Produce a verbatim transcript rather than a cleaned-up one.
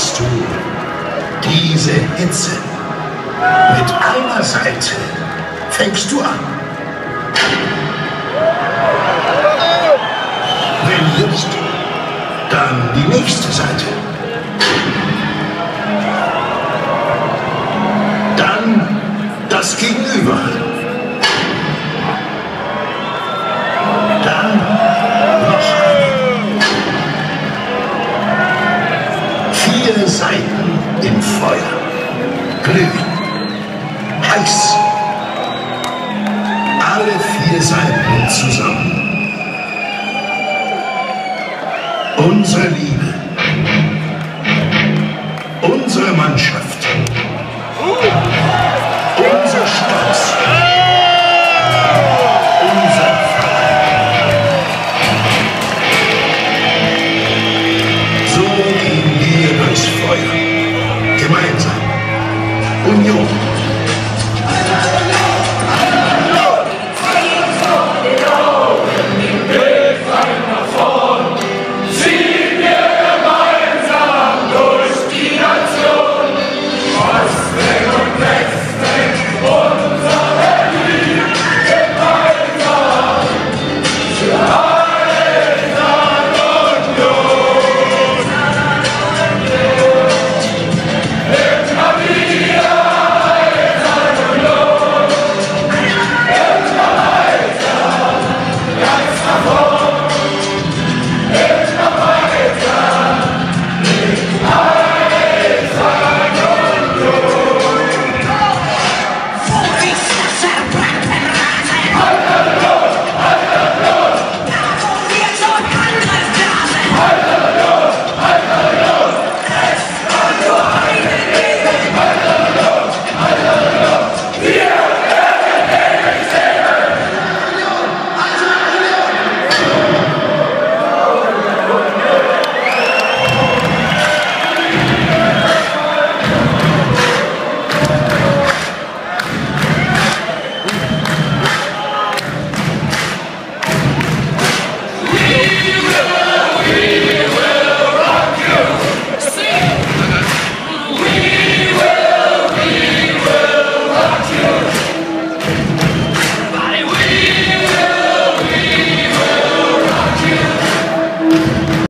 magst du diese Hitze? Mit einer Seite fängst du an. Wenn nicht, dann die nächste Seite. Dann das Gegenüber. Dann noch eine. Vier Seiten im Feuer. Glühen. Heiß. Alle vier Seiten zusammen. Unsere Liebe. Unsere Mannschaft.